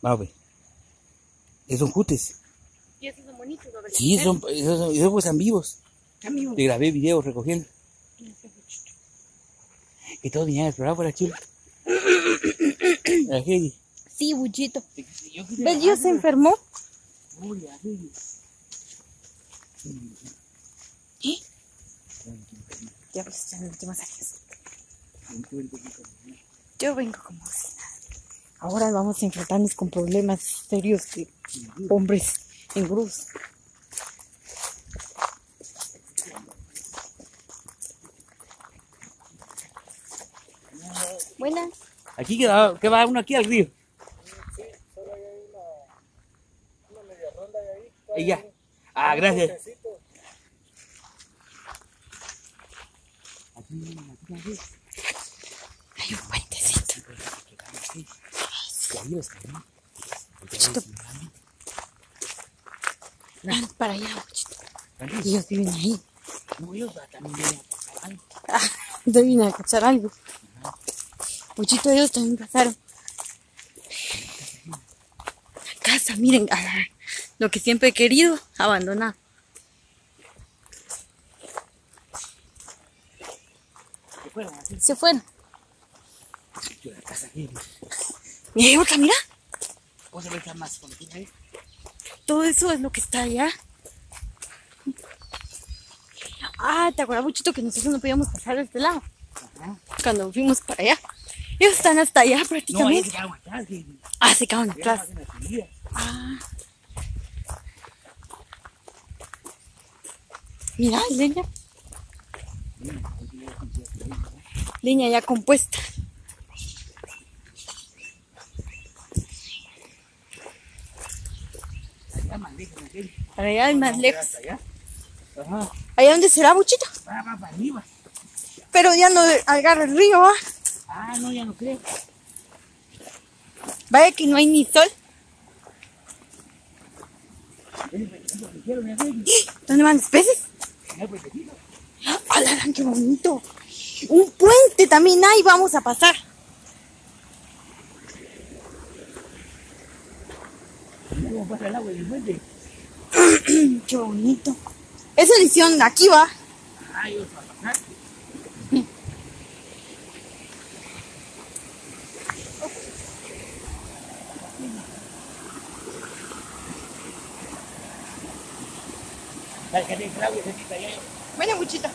Va, pues. Esos son jutes. ¿Y esos son bonitos? Sí, esos pues están vivos. Le grabé videos recogiendo. Y todos venían a explorar por aquí. La Heidi. Sí, Buchito. ¿Ves? Dios se enfermó. Uy, la Heidi. ¿Eh? Ya ves, ya no metí más años. Yo vengo como si nada. Ahora vamos a enfrentarnos con problemas serios que hombres en grupos. Buenas. Aquí que va uno aquí al río. Sí, solo hay una media ronda de ahí. Y ya. Ah, gracias. Hay un puentecito. Buchito. Van para allá, Buchito. Ellos viven ahí. No, ellos también vienen a pasar algo. Yo vine a cachar algo. Buchito, ellos también pasaron. La casa, miren, lo que siempre he querido, abandonar. ¿Se fueron así? Se fueron. Yo la casa aquí. Y hay otra, mira. ¿Vos sabés que hay más con ahí? Todo eso es lo que está allá. Ah, ¿te acuerdas, Buchito, que nosotros no podíamos pasar de este lado? Ajá. Cuando fuimos para allá. Ellos están hasta allá No, ahí prácticamente. se quedaron atrás. Heidi. Ah, se quedaron Ellos atrás. hacen la salida. Ah. Mira, leña. Leña ya compuesta. Allá más lejos, aquel. Para allá es más Vamos lejos. hasta allá. Ajá. ¿Allá dónde será, Buchito? Va para arriba. Pero ya no agarra el río, ¿va? Ah, no, ya no creo. Vaya que no hay ni sol. ¿Dónde van los peces? ¡Hala, qué bonito! Un puente también hay, vamos a pasar. ¿Cómo pasa el agua del puente? Qué bonito. Esa edición de aquí va. Ah, ellos van a pasar. Dale, que te Claudia, se quita allá. Bueno, Buchito.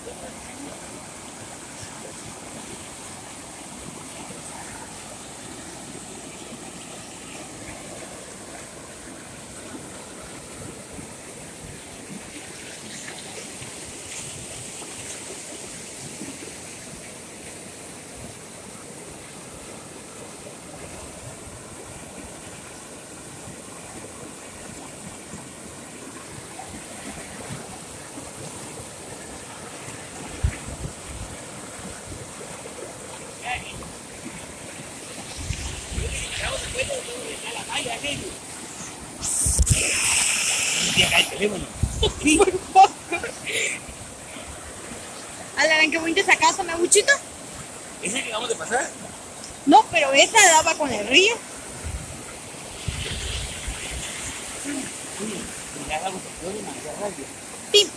Y acá el teléfono. Alan, qué bonita esa casa, ¿no, Buchito? ¿Esa que vamos a pasar? No, pero esa daba con el río. Sí, ya vamos a hacer una radio. Sí.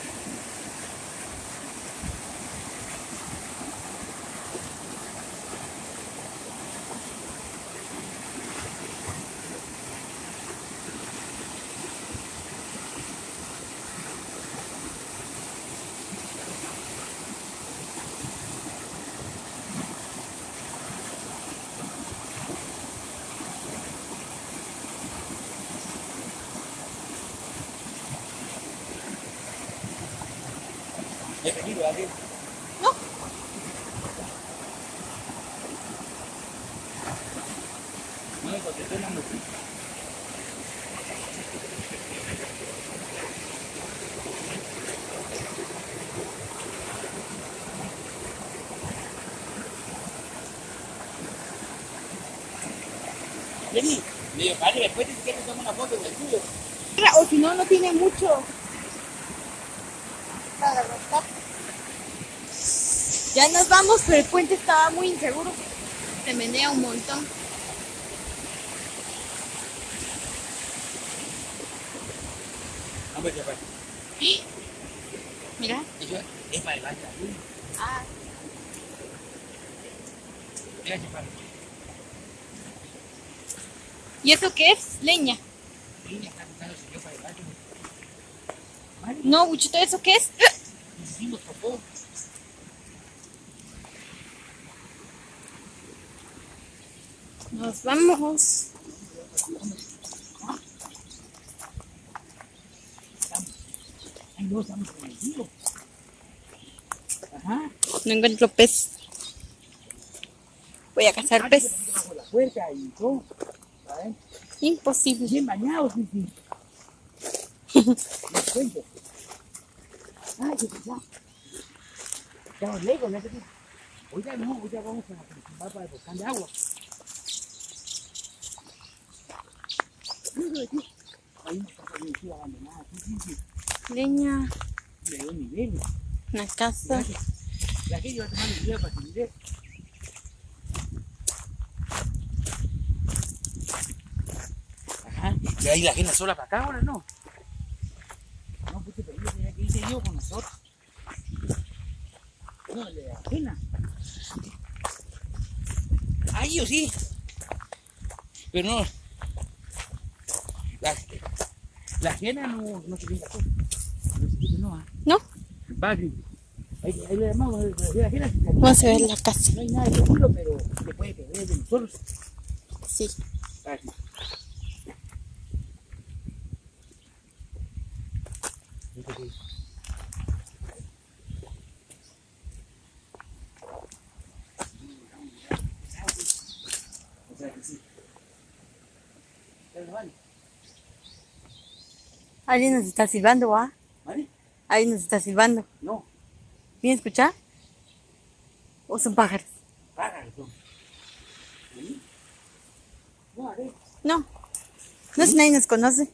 ¿He venido a ver? No. No me contestó la noticia. Vení, medio padre, después te quieres tomar una foto del tuyo. O si no, no tiene mucho para arrastrar. Ya nos vamos, pero el puente estaba muy inseguro. Se menea un montón. Hombre, que para. Mira. Eso es para adelante. Ah, Mira, chaval. ¿y eso qué es? Leña. Niña, está buscando el señor para adelante. No, Buchito, ¿eso qué es? Hicimos popó. Nos vamos. Ay, no, estamos con el río. Ajá. No encuentro pez. Voy a cazar pez. Bajo la puerta y todo. ¿Sabes? Imposible. Bien bañados, sí, sí. Les cuento. Ay, qué pesado. Estamos lejos, ¿no? Ahorita no, ahorita vamos a participar para el volcán de agua. Hay una casa bien chida abandonada, sí, sí, sí. Leña. De 2 niveles. Una casa. La gente va a tomar el video para que mire. Ajá. Y ahí la gente sola para acá ahora, ¿no? No, pues te pedí, mira que hice yo con nosotros. No, el de la ajena. Ahí yo sí. Pero no. La ajena no se viene acá. No, ¿No? va, ahí le llamamos la ajena. Vamos a ver la casa. No hay nada de seguro, pero se puede perder de nosotros. Sí. Aquí. O sea que sí. Pero vale. Alguien nos está silbando, ¿ah? ¿Vale? Alguien nos está silbando. No, ¿Bien escuchar? ¿O son pájaros? págalo. ¿Sí? No, a ver. No. No si nadie nos conoce.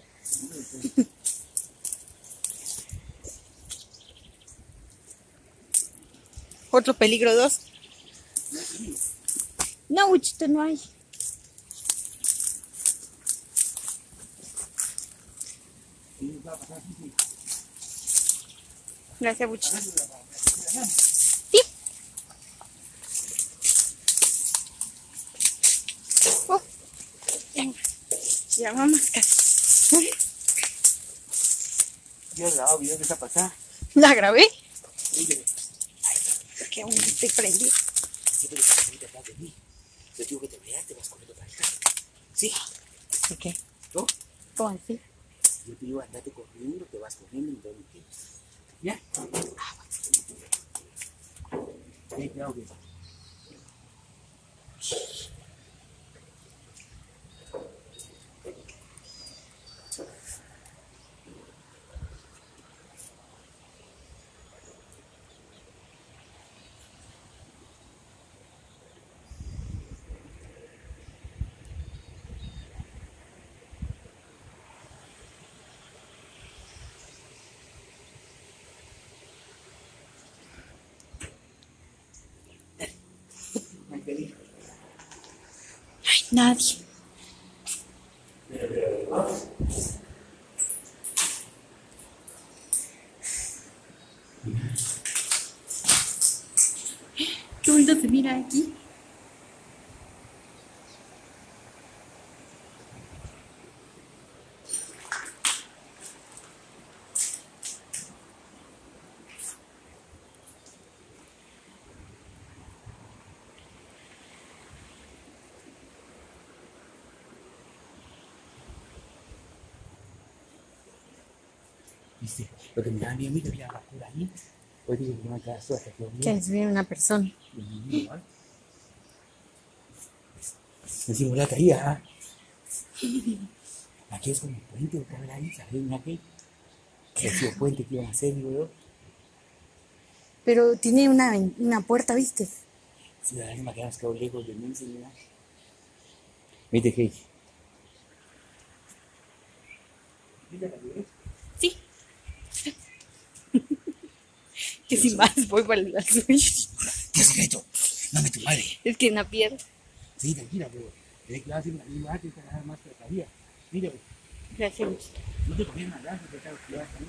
Otro peligro 2. No, Buchito, no hay. Sí, va a pasar, sí, sí. Gracias, Buchito. Sí. Oh. Ya vamos casi. Yo he grabado videos de esa pasada. ¿La grabé? Oye, Porque aún no estoy prendida. siempre estás corriendo atrás de mí. Yo digo que te veas, te vas corriendo para acá. Sí, ¿De qué? ¿no? ¿Cómo así? Yo te digo, andate corriendo, te vas corriendo y todo lo que ¿ya? Sí, claro que hay peligro. Nadie. Qué bonito se mira aquí. Dice, lo que me da miedo, mira, mira, por ahí. Hoy digo que no me queda suerte, que Que es bien una persona. Decimos la caída, ¿ah? Aquí es como un puente, otra vez ahí, ¿sabes? Mira aquí. Que ha sido puente que iban a hacer, digo yo. Pero tiene una puerta, ¿viste? Si la lágrima que nos quedó lejos de mí, señora. ¿Viste qué? ¿Viste la que Sí. Que sin más voy para la suya. ¿Qué secreto? No me tu madre. Es que en la piedra. Sí, tranquila, pero tenés que hacer una misma arte y te vas a dar más todavía. Mira, Gracias, Buchito. No te conviene nadar porque está oxidada también.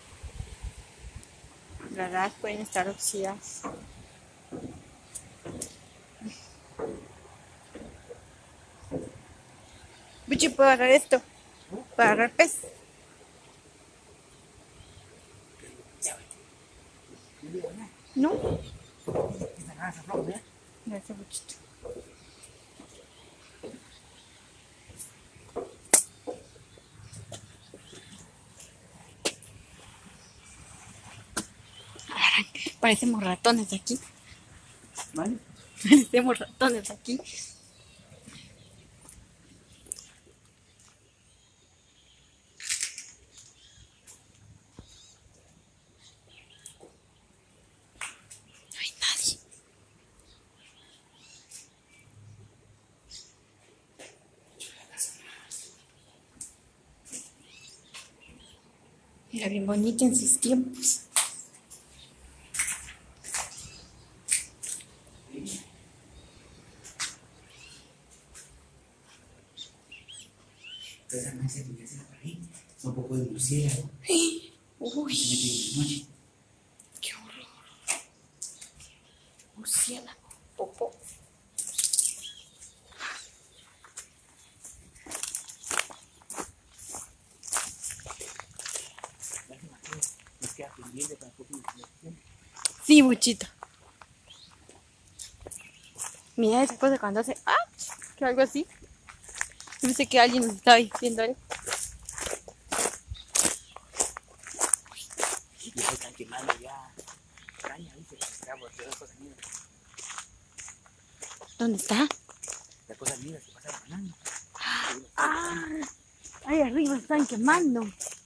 Las raras pueden estar oxidadas. Buchi, ¿puedo agarrar esto? ¿Puedo agarrar pez? ¿No? Esa casa floja, ¿verdad? Gracias, Buchito. Parecemos ratones aquí. ¿Vale? Parecemos ratones aquí. No hay nadie. Era bien bonita en sus tiempos. Pero esa mancha que hacer por ahí son un poco de murciélago. Uy, Se meten en la noche. qué horror. Murciélago, popó. Nos queda pendiente para poco investigación. Sí, Buchito. Mira esa cosa cuando hace que algo así. Yo pensé que alguien nos estaba diciendo algo. Y ya están quemando ya. Caña, ¿viste? Está por todas las cosas negras. ¿Dónde está? Las cosas negras que pasan ganando. Ah, ahí arriba están quemando.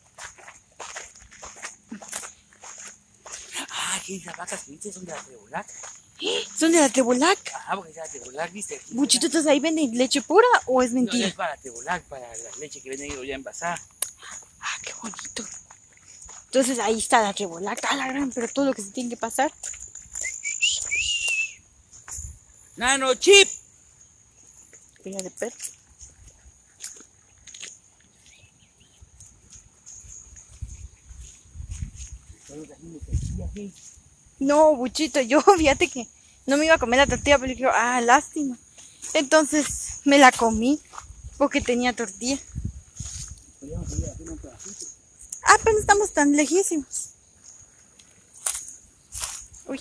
Ah, que esas vacas que viste son de la Trebolac. ¿Son de la Trebolac? Ajá, porque es de la Trebolac, ¿viste? Buchito, entonces ahí venden leche pura o es No, mentira? es para Trebolac, para la leche que venden ellos ya envasada. Ah, qué bonito. Entonces ahí está la Trebolac, la gran, pero todo lo que se tiene que pasar. ¡Nano chip! Mira de perro. No, Buchito, yo fíjate que no me iba a comer la tortilla, pero dije, lástima. Entonces me la comí porque tenía tortilla. Pero no estamos tan lejísimos. Uy.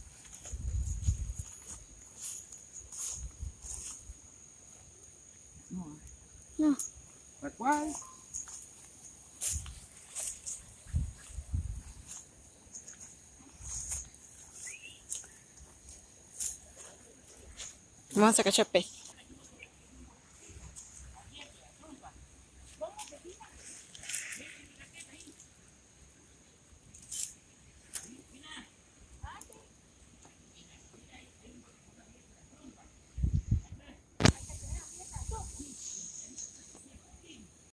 No. ¿Cuál? Vamos a cachar pez.